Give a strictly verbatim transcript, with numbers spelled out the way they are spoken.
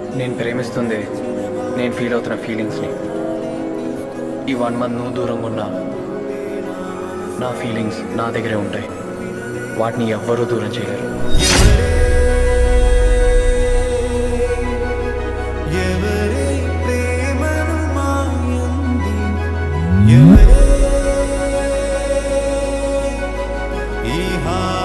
నేను ప్రేమిస్తుంది నేను ఫీల్ అవుతున్న ఫీలింగ్స్ని. ఈ వన్ మంత్ నువ్వు దూరంగా ఉన్నా నా ఫీలింగ్స్ నా దగ్గరే ఉంటాయి. వాటిని ఎవ్వరూ దూరం చేయలేరు. ఈ హా